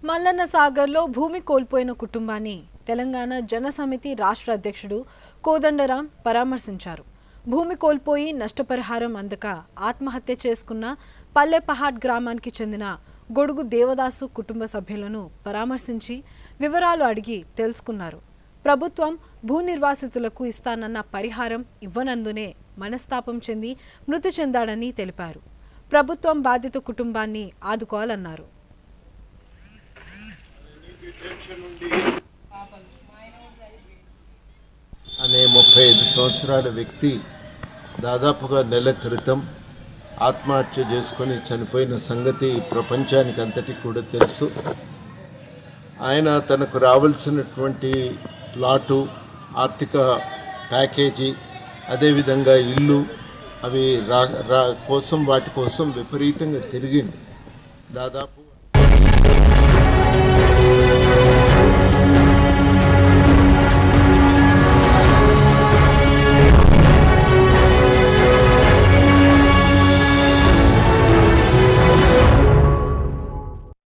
మల్లన్న సాగర్లో భూమి కోల్పోయిన కుటుంబాన్ని తెలంగాణ జనసమితి రాష్ట్ర అధ్యక్షుడు కోదండరాం పరామర్శించారు. భూమి కోల్పోయి నష్టపరిహారం అందక ఆత్మహత్య చేసుకున్న పల్లెపహాడ్ గ్రామానికి చెందిన గొడుగు దేవదాసు కుటుంబ సభ్యులను పరామర్శించి వివరాలు అడిగి తెలుసుకున్నారు. ప్రభుత్వం భూ నిర్వాసితులకు ఇస్తానన్న పరిహారం ఇవ్వనందునే మనస్తాపం చెంది మృతి చెందాడని తెలిపారు. ప్రభుత్వం బాధిత కుటుంబాన్ని ఆదుకోవాలన్నారు. అనే 35 సంవత్సరాల వ్యక్తి దాదాపుగా నెల క్రితం ఆత్మహత్య చేసుకొని చనిపోయిన సంగతి ప్రపంచానికి అంతటికి కూడా తెలుసు. ఆయన తనకు రావాల్సినటువంటి ప్లాటు, ఆర్థిక ప్యాకేజీ, అదేవిధంగా ఇల్లు అవి వాటి కోసం విపరీతంగా తిరిగింది. దాదాపు